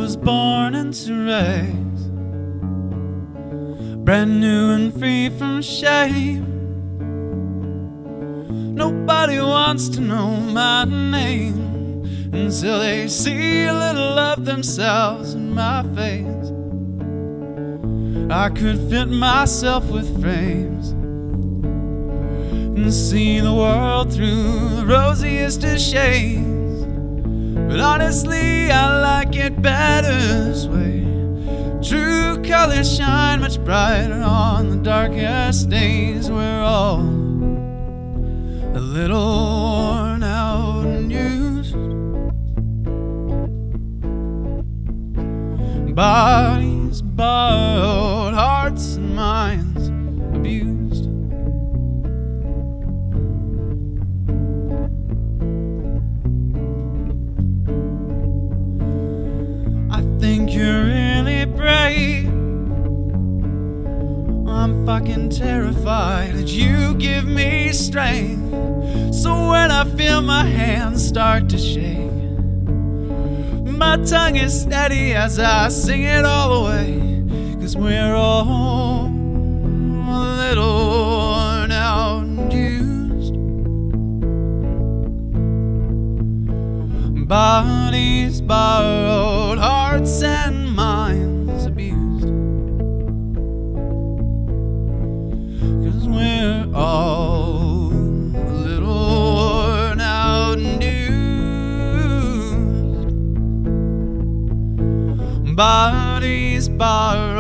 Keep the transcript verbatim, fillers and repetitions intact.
was born into race, brand new and free from shame. Nobody wants to know my name until they see a little of themselves in my face. I could fit myself with frames and see the world through the rosiest of shades, but honestly I like it better this way. True colors shine much brighter on the darkest days. We're all a little worn out and used, bodies borrowed, hearts and minds abused. I think you're really brave. I'm fucking terrified that you give me strength. So when I feel my hands start to shake, my tongue is steady as I sing it all away. 'Cause we're all a little worn out and used, bodies borrowed, hearts and minds abused. 'Cause we're all a little worn out and used, bodies borrowed,